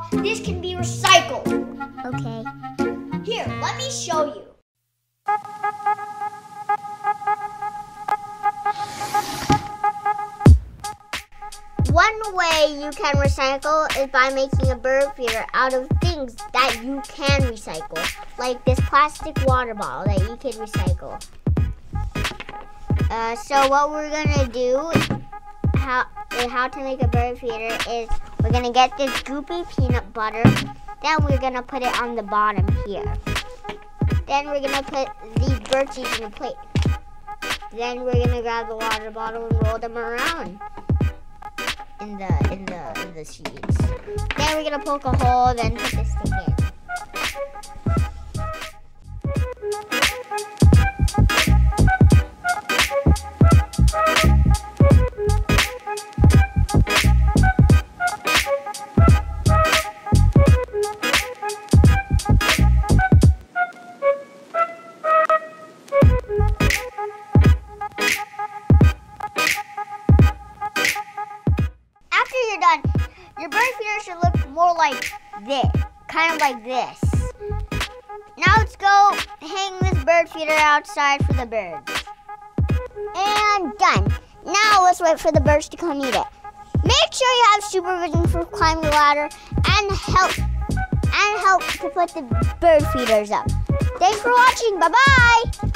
this can be recycled. Okay. Here, let me show you. One way you can recycle is by making a bird feeder out of things that you can recycle, like this plastic water bottle that you can recycle. So what we're gonna do, how to make a bird feeder is we're gonna get this goopy peanut butter, then we're gonna put it on the bottom here. Then we're gonna put these bird seeds in a plate. Then we're gonna grab the water bottle and roll them around in the seeds. Then we're gonna poke a hole, then put the stick in. After you're done, your bird feeder should look more like this, kind of like this. Now let's go hang this bird feeder outside for the birds. And done. Now let's wait for the birds to come eat it. Make sure you have supervision for climbing the ladder and help to put the bird feeders up. Thanks for watching. Bye-bye.